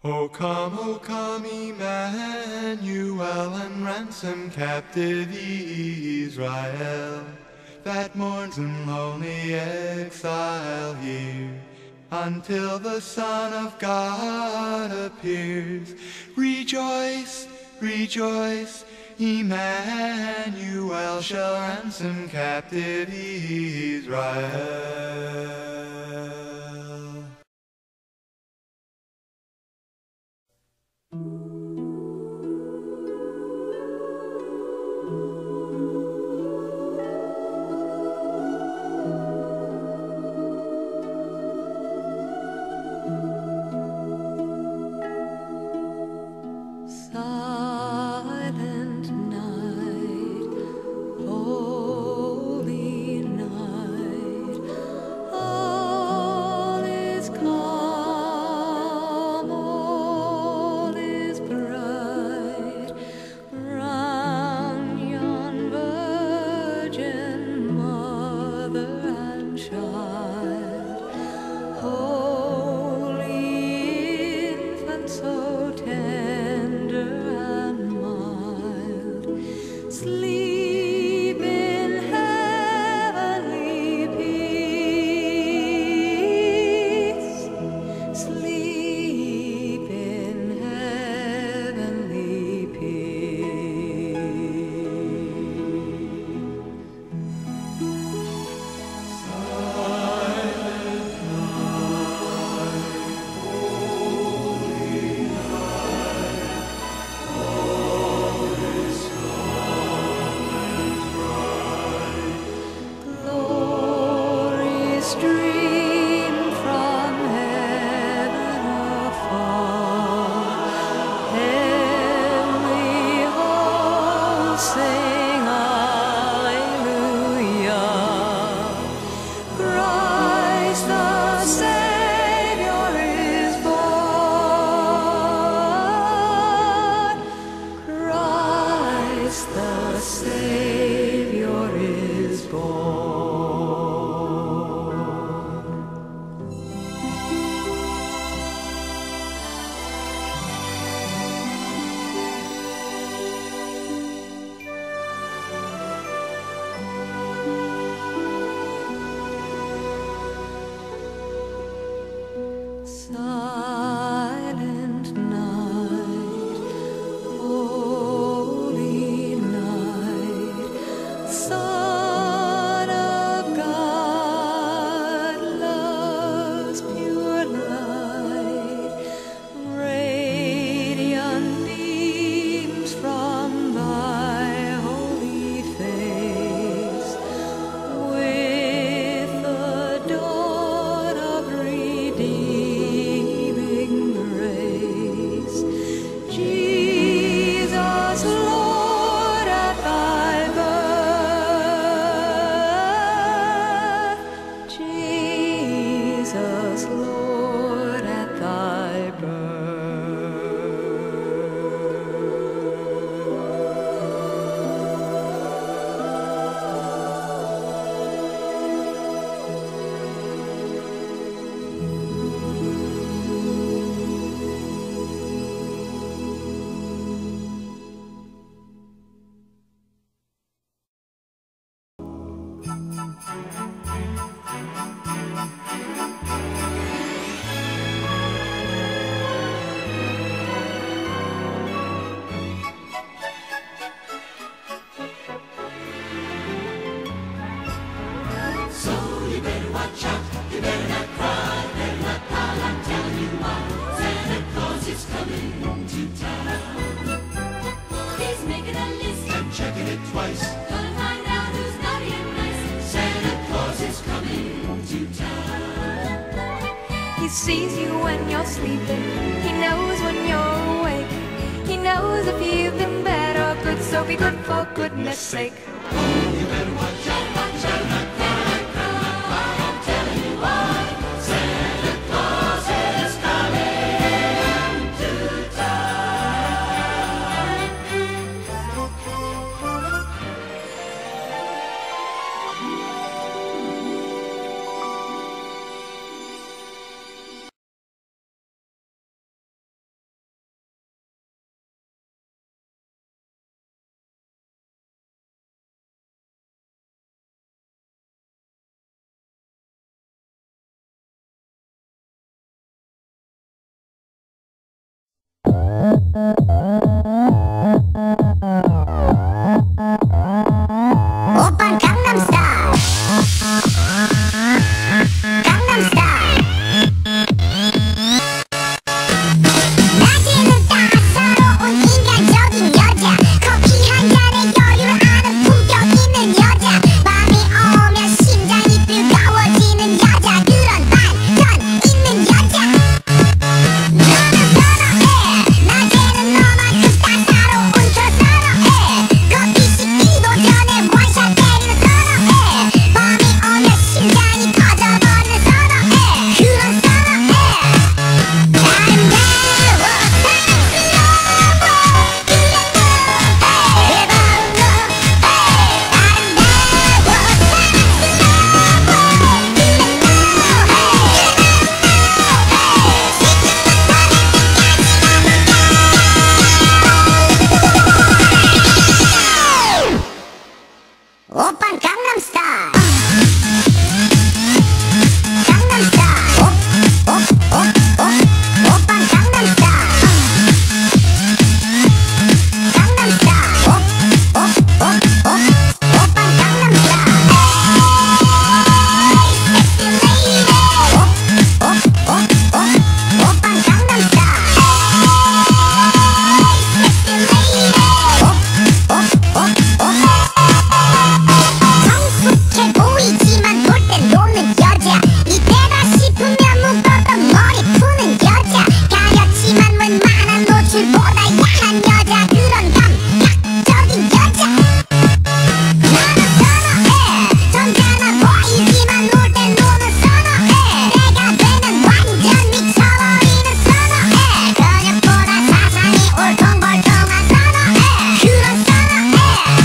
O come, Emmanuel, and ransom captive Israel, that mourns in lonely exile here, until the Son of God appears. Rejoice, rejoice, Emmanuel shall ransom captive Israel. Silent night, holy night, all is calm, all is bright, round yon virgin mother and child, holy infant so tender and mild, sleep in heavenly peace, sleep in heavenly glory stream from heaven afar, heavenly hosts sing Alleluia. Christ the Savior is born. Christ the Savior is born. Silent night, holy night, Son of God, love's pure light, radiant beams from thy holy face, with the dawn of redeeming grace. Jesus, Lord, at thy birth, Jesus, Lord, at thy So you better watch out, you better not cry, better not pout, I'm telling you why. Santa Claus is coming to town. He's making a list and checking it twice, gonna find out who's naughty and nice. Santa Claus is coming to town. He sees you when you're sleeping, he knows when you're awake, he knows if you've been bad or good, so be good for goodness sake. Oh, you better watch out, you better not 오빤 강남스타일 강남스타일 낮에는 따사로운 인간적인 여자 커피 한 잔에 여유를 아는 품격 있는 여자 밤이 오면 심장이 뜨거워지는 여자 그런 반전 있는 여자 나는 선호해 낮에는 너만큼 따사로운 저 선호해 커피 식기도 전에 원샷 때리는 선호해 밤이 오면 심장이 터져버리는 선호해 그런 선호해 아름다워 오빤 강남스타일 강남스타일 오빤 강남스타일 강남스타일 오빤 강남스타일 섹시 레이디 오빤 강남스타일 성숙해 보이지만 볼 땐 노는 여자 이때다 싶으면 묶었던 머리 푸는 여자 가렸지만 웬만한 노출보다 야한 여자 그런 감각적인 여자 나는 선호해 점잖아 보이지만 놀 땐 노는 선호해 내가 되면 완전 미쳐버리는 선호해 근육보다 사상이 울퉁불퉁한 선호해 그런 선호해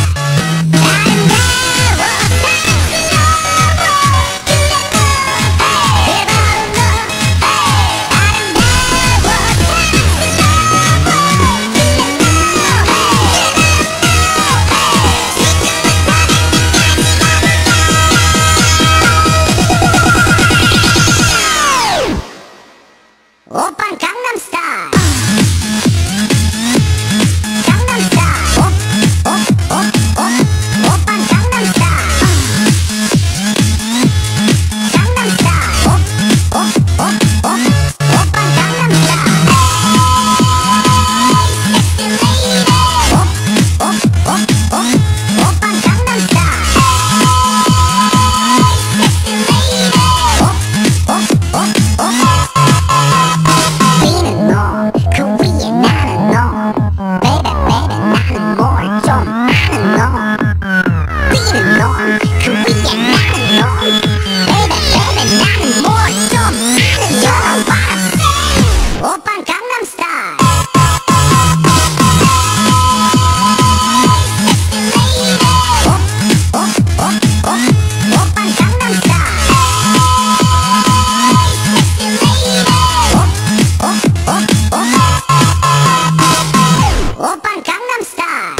오빤 강남스타일 강남스타일 오빤 강남스타일 강남스타일 오빤 강남스타일 섹시 레이디 오빤 강남스타일 위는 너, 그 위에 나는 너 Baby baby 나는 뭘 좀 아는 너 위는 너, 그 위에 나는 너 Baby baby 나는 뭘 좀 아는 너 오빤 강남스타일 오빤 강남스타일 오빤 강남스타일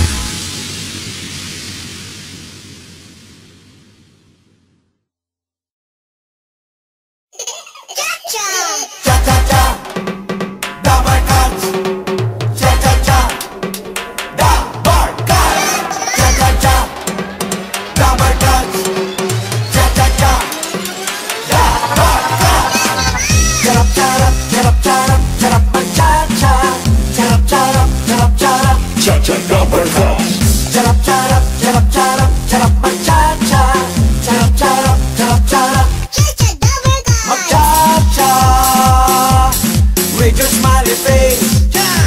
Cha-cha-cha, double cuts. Cha-cha-cha, double cuts. Cha-cha-cha, double cuts. Cha-cha-cha, double cuts. Get up, get up, get up, get up, get up, my cha-cha. Get up, get up, get up, get up. Cha-cha, double cuts. Get up, get up, get up, get up, get up, my cha-cha. Get up, get up, get up, get up. My cha-cha, with your smiley face.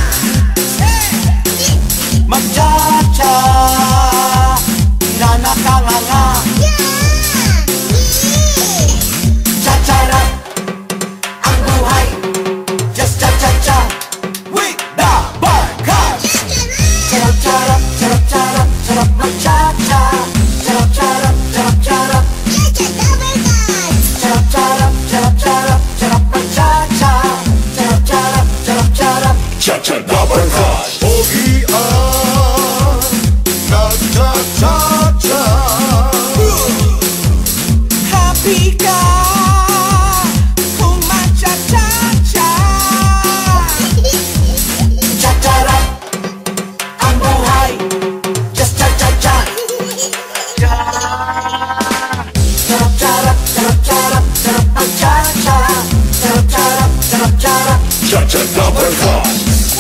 My cha-cha, na nakanganga. Cha-cha-ra, ang buhay. Just cha-cha-cha, with the barcode. Cha-cha-ra, cha-cha-ra, cha-cha, my cha-cha. Cha-cha-ra, cha-cha-ra. Cha-cha-ra, cha-cha-ra, cha-cha, my cha-cha. Cha-cha-ra, cha-cha-ra. Cha-cha double cut. Happy Cha-cha double cross.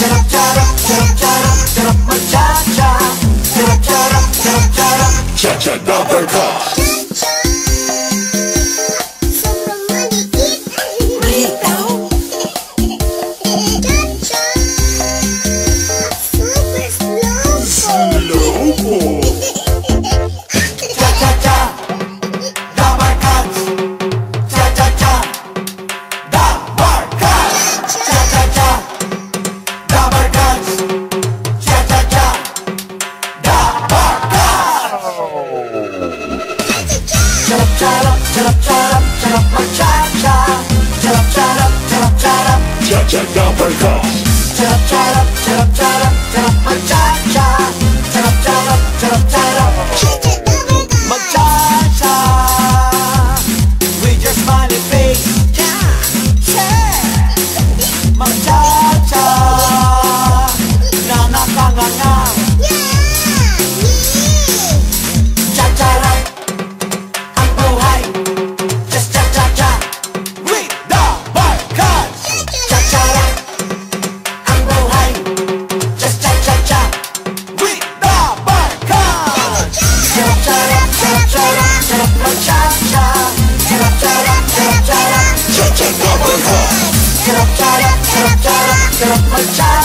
Cha-cha double cross. Cha-cha double cross. With your smiley face, Cha-cha double cross.